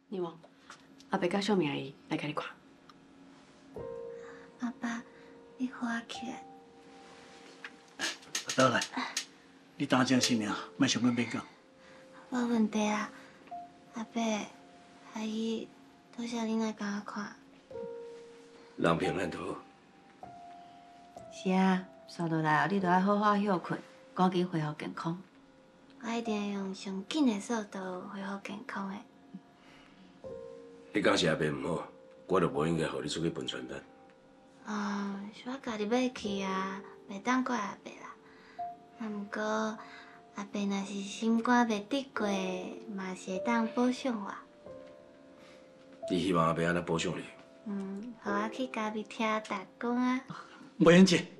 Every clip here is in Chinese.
你望，阿伯甲小明阿姨来甲你看。 阿爸，你扶我起来。 倒来，你当正事尔，莫想要免讲。 无问题啊，阿伯，阿姨，多谢恁来甲我看。 人平安就好。 是啊，扫落来后，你着爱好好休困，赶紧恢复健康。 我一定会用上紧的速度恢复健康的。 你讲是阿伯唔好，我就无应该互你出去分传单。 是我家己要去啊，袂当怪阿伯啦。毋过阿伯若是心肝袂得过，嘛是会当保赏我。 你希望阿伯安怎保障你？ 互我去家己听打工啊。 莫言姐，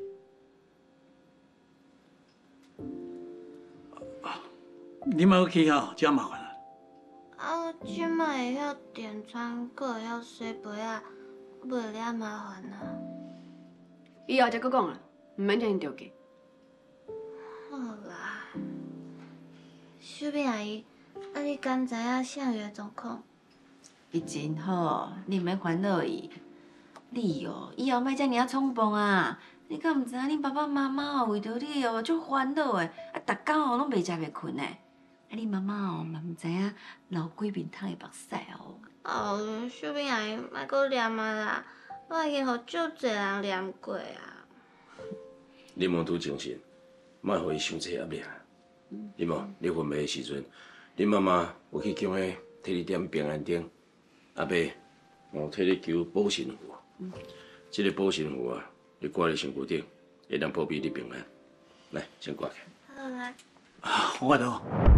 你莫去吼，真麻烦啦。 我即摆会晓点餐，阁会晓洗杯啊，袂了麻烦啊。 以后再搁讲啊，唔免将因着急。 好啦，秀敏阿姨，你敢知影项羽的状况？ 伊真好，你毋免烦恼伊。你哦，以后莫遮尔啊冲动啊！你敢毋知影恁爸爸妈妈哦，为着你哦，足烦恼的，逐工哦拢袂食袂困的。你妈妈哦，嘛毋知影流几面汤的目屎哦。 秀敏阿姨，莫搁念啊啦，我已经互足侪人念过啊。 你莫拄精神，莫互伊伤济压力。你莫，你昏迷的时阵，恁妈妈有去叫迄替你点平安灯，阿伯替你求保神符。这个保神符啊，你挂伫身躯顶，会当保庇你平安。来，先挂起。 好啊。 我都。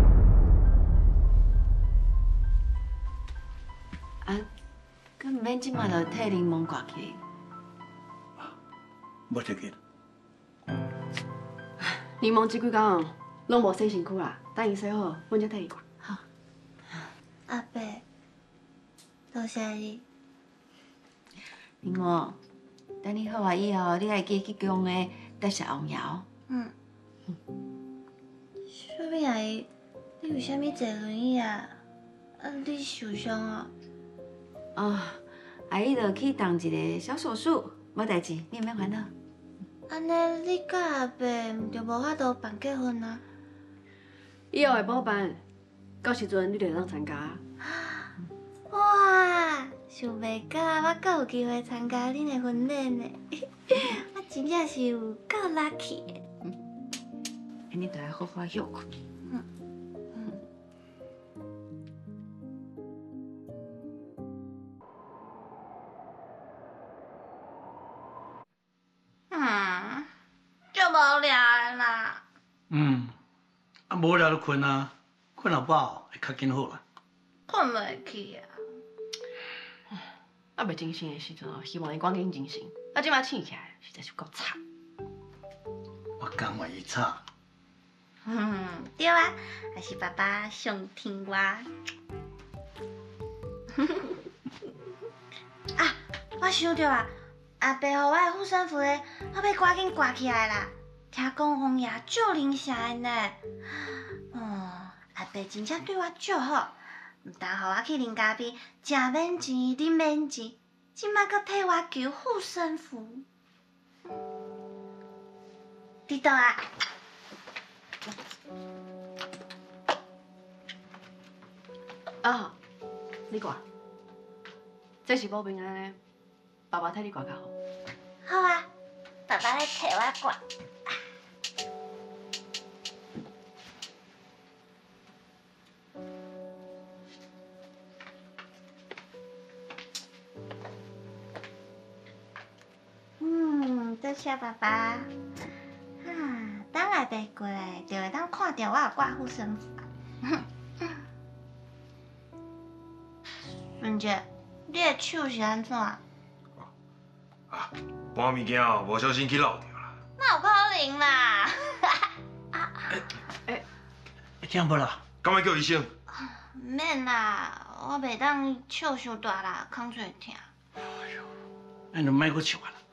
啊，佮毋免即马就替柠檬挂起。 无要紧。 柠檬即几工哦，拢无洗身躯啦，等伊洗好，阮才替伊挂。 好。 阿伯，多谢你。 柠檬，等你好啊以后，你爱记去供的得食王瑶。 秀敏阿姨，你为虾米坐轮椅啊？你受伤啊？ 阿姨着去动一个小手术，无代志，你毋免烦恼。 安尼，你甲阿伯毋就无法度办结婚啊？ 以后会补办，到时阵你就会当参加。 哇，想袂到我阁有机会参加恁的婚礼呢！我真正是有够 lucky 的。 安尼着爱好好休困。 足无聊的啦。 无聊就困啊，困后饱会较紧好啦。 困袂去啊。 啊，袂精神的时阵哦，希望伊赶紧精神。啊，即摆醒起来实在是够惨。 我讲话伊吵。 对啊，还是爸爸上听话。啊，我想到啊，阿伯予我的护身符咧，我要赶紧挂起来啦。听讲王爷足灵啥的呢？阿伯真正对我足好，毋但予我去恁家边食免钱、啉免钱，即摆阁替我求护身符。伫倒啊？ 啊，你挂，这是保平安的，爸爸替你挂较好。 好啊，爸爸来替我挂。多谢爸爸。等下伯过来，就会当看到我有挂护身符啊。顺姐，你的手是安怎？ 搬物件哦，无小心去漏掉啦。 哪有可能啦？ 听无啦？ 敢要叫医生？ 免啦，我袂当手伤大啦，扛出来疼。 那就莫搁笑啊！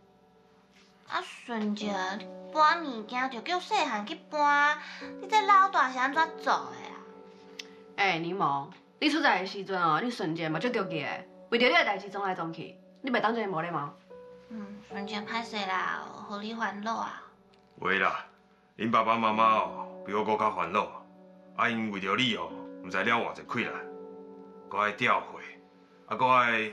顺姐，搬物件就叫细汉去搬，你这老大是安怎做的啊？ 柠檬， 你出在的时阵哦，你瞬间嘛足着急的，为着你的代志撞来撞去，你袂当真无礼貌。 瞬间歹势啦，互你烦恼啊。 袂啦，恁爸爸妈妈哦比我搁较烦恼，啊因为着你哦，毋知了偌济困难，搁爱吊血，啊搁爱。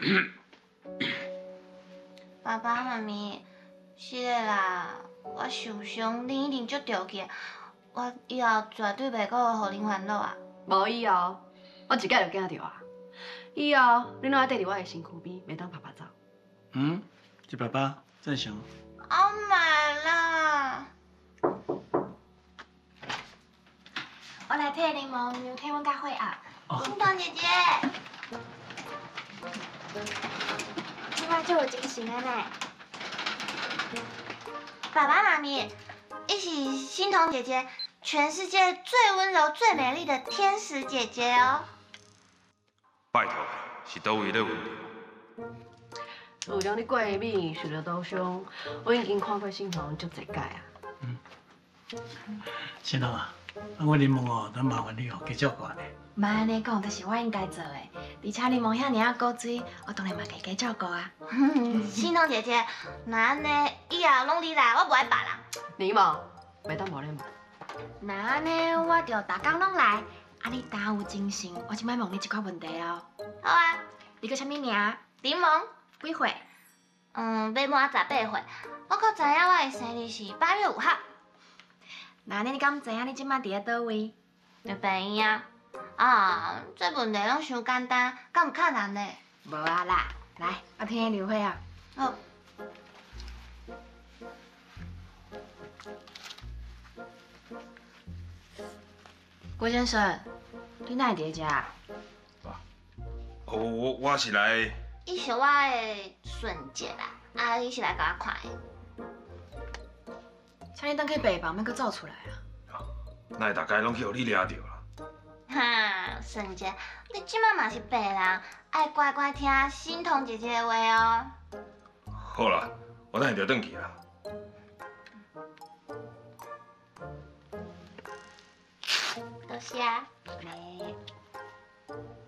爸爸妈咪，是的啦，我受伤，恁一定足着急，我以后绝对袂搁互恁烦恼啊。 无以后，我一届就惊着啊。以后你拢爱缀伫我的身躯边，袂当拍拍走。 这爸爸正想。 哦妈啦！我来替柠檬牛体温甲血压。心彤姐姐，今晚就有惊喜了呢。爸爸妈咪，一起心彤姐姐，全世界最温柔、最美丽的天使姐姐哦。 拜托，是倒位咧问题？ 自从你过敏受到刀伤，我已经看过心疼足侪届啊。 先生啊，我柠檬哦，咱麻烦你哦，加照顾呢。 莫安尼讲，这是我应该做的。而且柠檬遐尔啊古水，我当然嘛可以加照顾啊。 心彤姐姐，那安尼以后拢你来，我不爱别人。 柠檬，袂当无礼貌。 那安尼我就逐工拢来。啊，你当有精神，我即摆问你一个问题哦。 好啊， 你叫啥物名？ 柠檬， 几岁？ 要满18岁，我可知影我的生日是8月5号。 那安尼你敢知影你即摆伫咧倒位？ 在病院啊。啊，这问题拢伤简单，敢有困难呢？ 无啊啦，来，我听你流血啊。 好。 郭先生，你哪会伫遮啊？ 我是来。 伊是我的孙姐啦，啊，伊是来甲我看的。 请你等去病房，莫搁走出来啊！ 那大概拢去互你掠着啦。 哈，孙姐，你即马嘛是白人，爱乖乖听心彤姐姐的话哦。 好啦，我等下就转去啦。 多谢啊。 来。